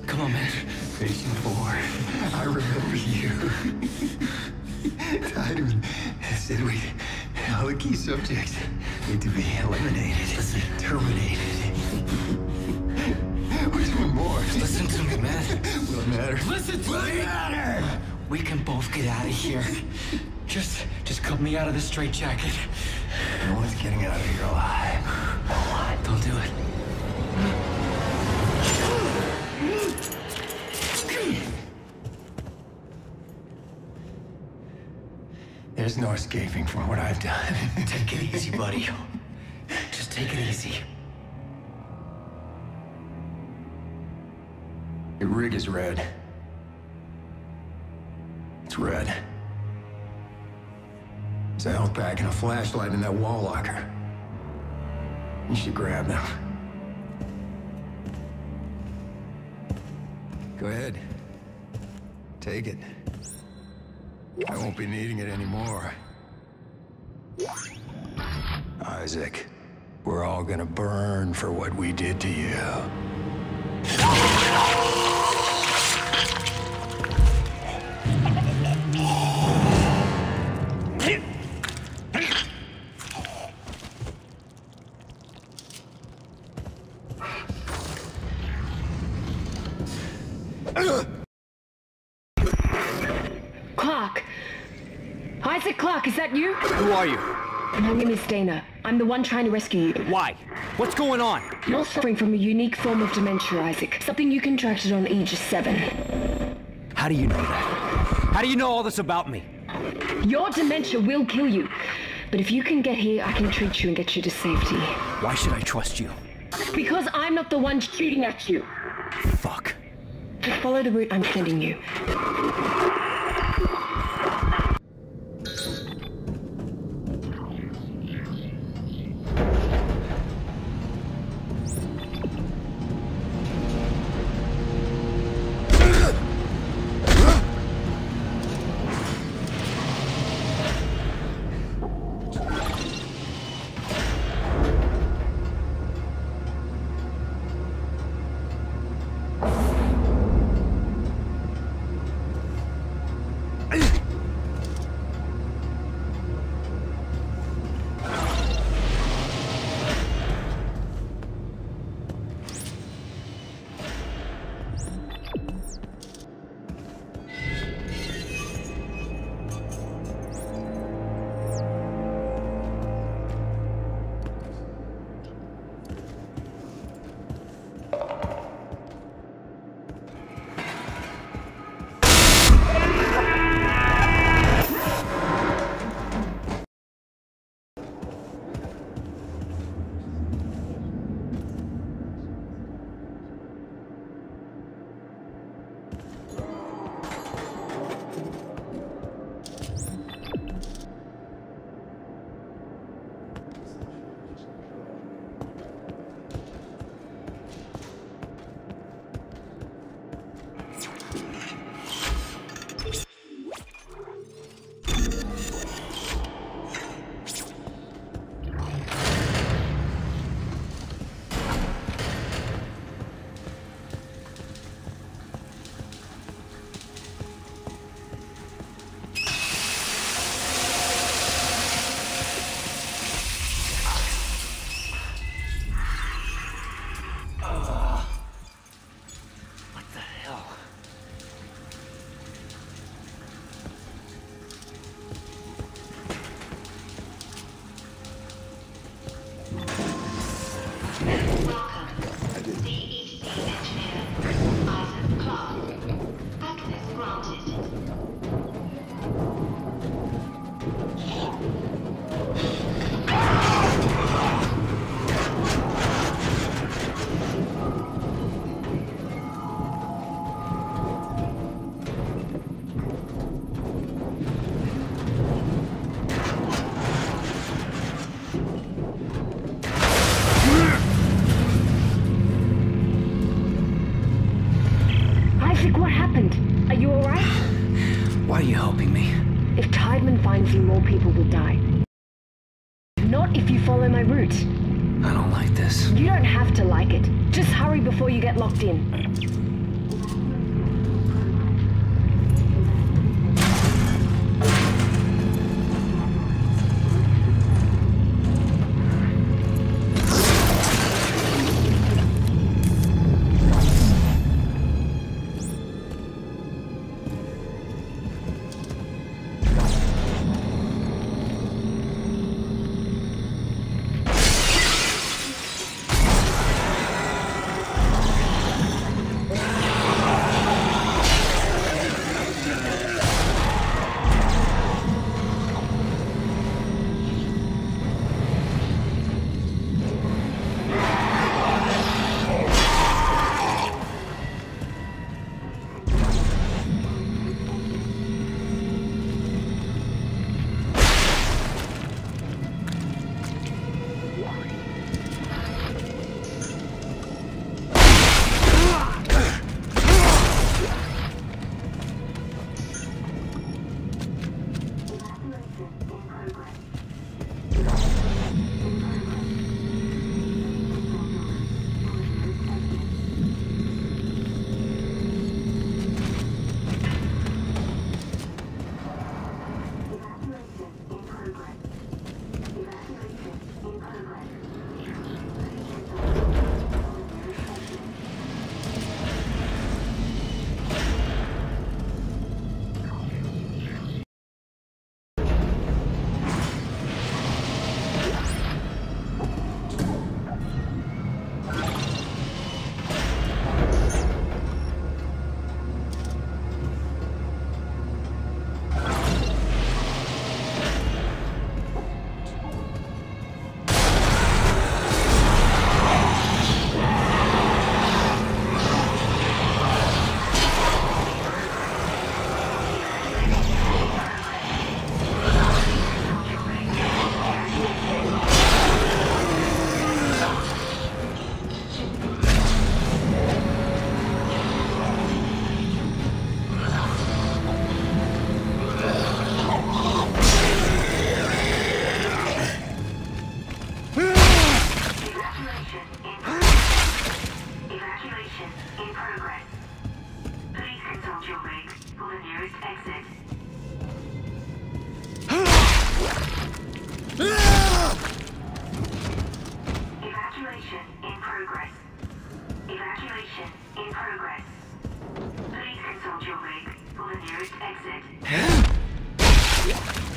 Come on, man. Patient 4, I remember you. Tideman said all the key subjects need to be eliminated, terminated. We're doing more. Listen to me, man. Will it matter? Listen to me! Matter! We can both get out of here. Just cut me out of this straitjacket. No one's getting out of here alive. Don't do it. There's no escaping from what I've done. Take it easy, buddy. Just take it easy. Your rig is red. It's red. There's a health pack and a flashlight in that wall locker. You should grab them. Go ahead. Take it. I won't be needing it anymore. Isaac, we're all gonna burn for what we did to you. Clarke! Isaac Clarke, is that you? Who are you? My name is Dana. I'm the one trying to rescue you. Why? What's going on? You're suffering from a unique form of dementia, Isaac. Something you contracted on Aegis 7. How do you know that? How do you know all this about me? Your dementia will kill you. But if you can get here, I can treat you and get you to safety. Why should I trust you? Because I'm not the one shooting at you. Fuck. Just follow the route I'm sending you. Why are you helping me? If Tideman finds you, more people will die. Not if you follow my route. I don't like this. You don't have to like it. Just hurry before you get locked in. Evacuation in progress. Please consult your rig for the nearest exit. Evacuation in progress. Evacuation in progress. Please consult your rig for the nearest exit.